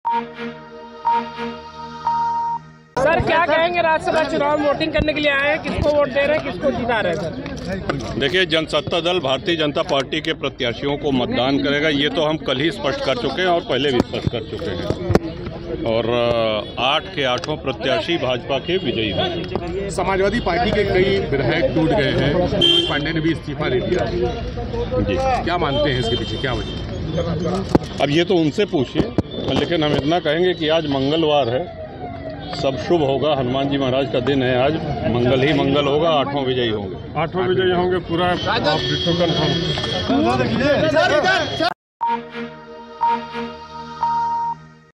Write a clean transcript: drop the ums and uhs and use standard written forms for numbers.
Sir क्या कहेंगे, राज्यसभा चुनाव में वोटिंग करने के लिए आए हैं, किसको वोट दे रहे हैं, किसको जिता रहे हैं सर? देखिए, जनसत्ता दल भारतीय जनता पार्टी के प्रत्याशियों को मतदान करेगा, ये तो हम कल ही स्पष्ट कर चुके हैं और पहले भी स्पष्ट कर चुके हैं। और 8 के 8 प्रत्याशी भाजपा के विजयी हैं। समाजवादी पार्टी के कई विधायक टूट गए हैं, मनोज पांडे ने भी इस्तीफा दे दिया जी, क्या मानते हैं इसके पीछे क्या वजह? अब ये तो उनसे पूछिए, लेकिन हम इतना कहेंगे कि आज मंगलवार है, सब शुभ होगा। हनुमान जी महाराज का दिन है, आज मंगल ही मंगल होगा। 8 विजयी होंगे, 8 विजयी होंगे पूरा।